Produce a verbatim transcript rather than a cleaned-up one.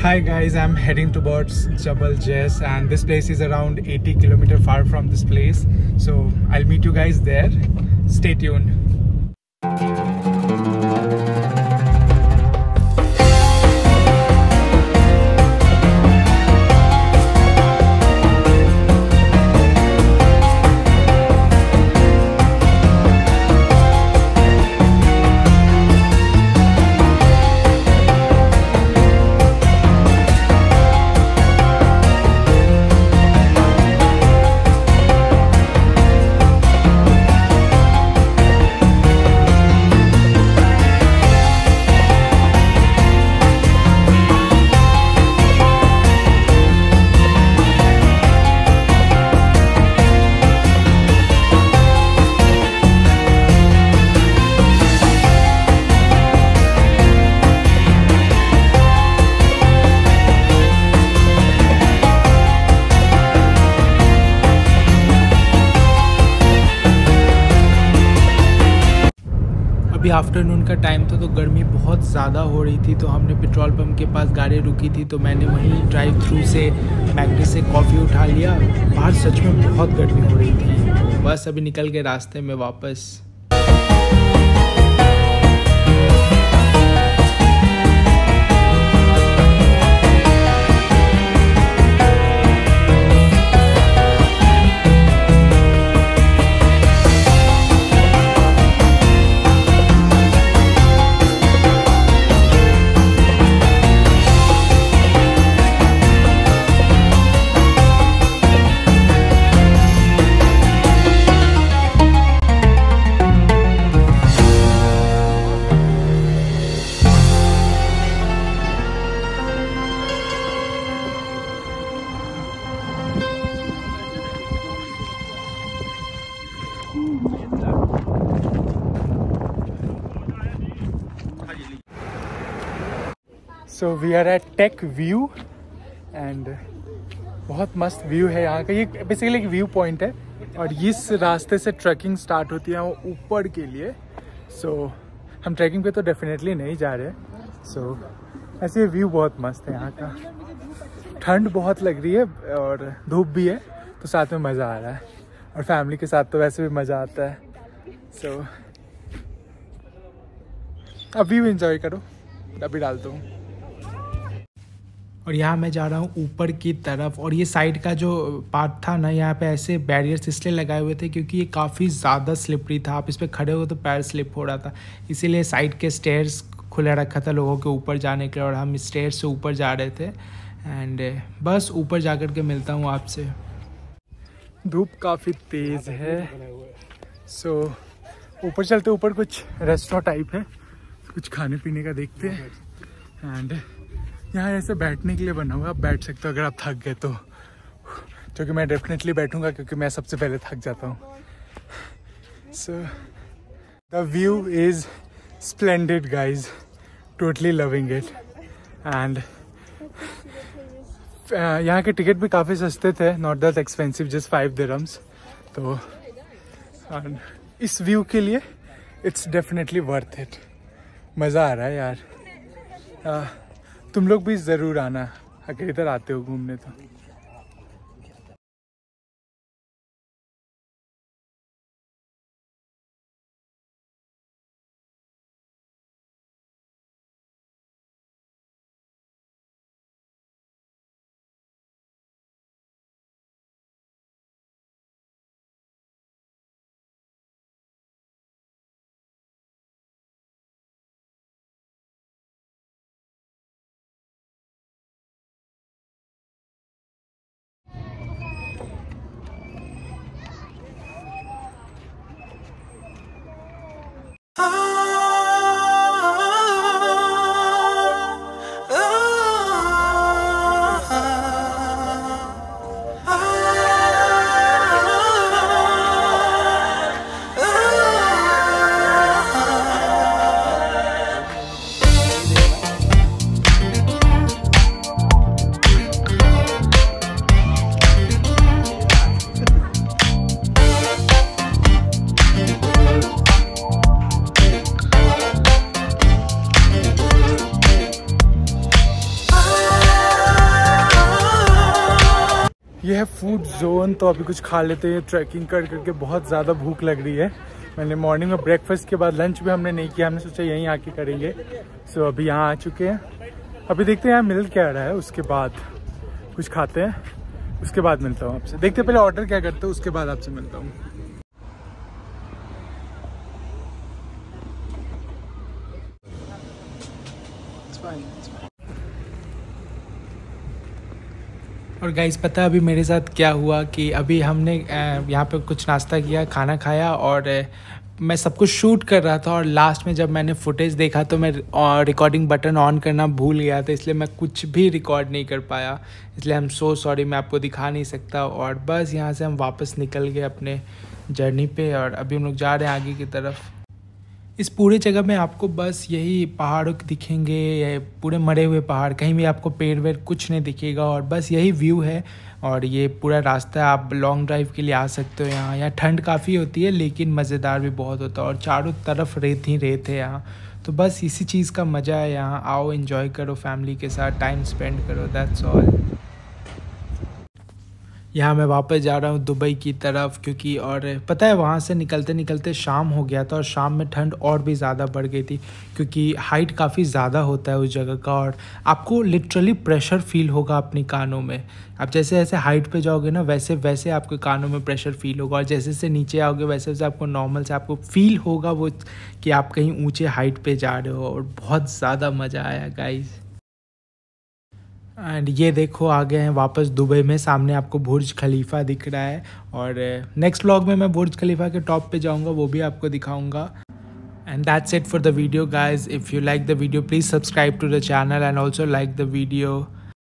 Hi guys, I'm heading towards Jabal Jais and this place is around eighty kilometers far from this place. So I'll meet you guys there. Stay tuned. अभी afternoon का time था तो गर्मी बहुत ज़्यादा हो रही थी, तो हमने पेट्रोल पंप के पास गाड़ी रुकी थी तो मैंने वहीं ड्राइव थ्रू से मैकडी से कॉफ़ी उठा लिया। बाहर सच में बहुत गर्मी हो रही थी, बस अभी निकल के रास्ते में वापस। So we are at take view and बहुत मस्त व्यू है यहाँ का। ये बेसिकली एक व्यू पॉइंट है और इस रास्ते से ट्रैकिंग स्टार्ट होती है वो ऊपर के लिए। सो so, हम ट्रैकिंग पे तो डेफिनेटली नहीं जा रहे। सो so, ऐसे व्यू बहुत मस्त है यहाँ का। ठंड बहुत लग रही है और धूप भी है तो साथ में मज़ा आ रहा है, और फैमिली के साथ तो वैसे भी मज़ा आता है। सो so, अभी भी इंजॉय करो, अभी डालता हूँ। और यहाँ मैं जा रहा हूँ ऊपर की तरफ, और ये साइड का जो पार्ट था ना, यहाँ पे ऐसे बैरियर्स इसलिए लगाए हुए थे क्योंकि ये काफ़ी ज़्यादा स्लिपरी था। आप इस पर खड़े हो तो पैर स्लिप हो रहा था, इसीलिए साइड के स्टेयर्स खुला रखा था लोगों के ऊपर जाने के लिए, और हम स्टेयर्स से ऊपर जा रहे थे। एंड बस ऊपर जा कर के मिलता हूँ आपसे। धूप काफ़ी तेज़ है, सो ऊपर चलते। ऊपर कुछ रेस्टोरेंट टाइप है, कुछ खाने पीने का देखते हैं। एंड यहाँ ऐसे बैठने के लिए बना हुआ, आप बैठ सकते हो अगर आप थक गए तो, जो कि मैं डेफिनेटली बैठूंगा क्योंकि मैं सबसे पहले थक जाता हूँ। So the view is splendid guys, totally loving it. And यहाँ के टिकट भी काफ़ी सस्ते थे, not that expensive, just five dirhams. तो इस व्यू के लिए इट्स डेफिनेटली वर्थ इट। मज़ा आ रहा है यार। uh, तुम लोग भी ज़रूर आना अगर इधर आते हो घूमने तो। ये है फूड जोन, तो अभी कुछ खा लेते हैं। ट्रैकिंग कर करके बहुत ज़्यादा भूख लग रही है। मैंने मॉर्निंग में ब्रेकफास्ट के बाद लंच भी हमने नहीं किया, हमने सोचा यहीं आके करेंगे। सो so, अभी यहाँ आ चुके हैं। अभी देखते हैं यहाँ मिल क्या रहा है, उसके बाद कुछ खाते हैं, उसके बाद मिलता हूँ आपसे। देखते पहले ऑर्डर क्या करते हैं, उसके बाद आपसे मिलता हूँ। और गाइस पता है अभी मेरे साथ क्या हुआ कि अभी हमने यहाँ पे कुछ नाश्ता किया, खाना खाया, और मैं सब कुछ शूट कर रहा था। और लास्ट में जब मैंने फुटेज देखा तो मैं रिकॉर्डिंग बटन ऑन करना भूल गया था, इसलिए मैं कुछ भी रिकॉर्ड नहीं कर पाया। इसलिए आई एम सो सॉरी, मैं आपको दिखा नहीं सकता। और बस यहाँ से हम वापस निकल गए अपने जर्नी पे, और अभी हम लोग जा रहे हैं आगे की तरफ। इस पूरे जगह में आपको बस यही पहाड़ दिखेंगे, ये पूरे मरे हुए पहाड़, कहीं भी आपको पेड़ वेड़ कुछ नहीं दिखेगा, और बस यही व्यू है। और ये पूरा रास्ता आप लॉन्ग ड्राइव के लिए आ सकते हो। यहाँ यहाँ ठंड काफ़ी होती है लेकिन मज़ेदार भी बहुत होता है, और चारों तरफ रेत ही रेत है यहाँ। तो बस इसी चीज़ का मज़ा है यहाँ। आओ एंजॉय करो, फैमिली के साथ टाइम स्पेंड करो, दैट्स ऑल। यहाँ मैं वापस जा रहा हूँ दुबई की तरफ, क्योंकि और पता है वहाँ से निकलते निकलते शाम हो गया था, और शाम में ठंड और भी ज़्यादा बढ़ गई थी, क्योंकि हाइट काफ़ी ज़्यादा होता है उस जगह का, और आपको लिटरली प्रेशर फील होगा अपने कानों में। आप जैसे जैसे हाइट पे जाओगे ना, वैसे वैसे आपके कानों में प्रेशर फील होगा, और जैसे जैसे नीचे आओगे वैसे वैसे आपको नॉर्मल से आपको फील होगा वो कि आप कहीं ऊँचे हाइट पर जा रहे हो। और बहुत ज़्यादा मज़ा आया गाइज़। एंड ये देखो आ गए हैं वापस दुबई में, सामने आपको बुर्ज खलीफा दिख रहा है। और नेक्स्ट व्लॉग में मैं बुर्ज खलीफा के टॉप पे जाऊंगा, वो भी आपको दिखाऊंगा। And that's it for the video guys. If you like the video please subscribe to the channel and also like the video.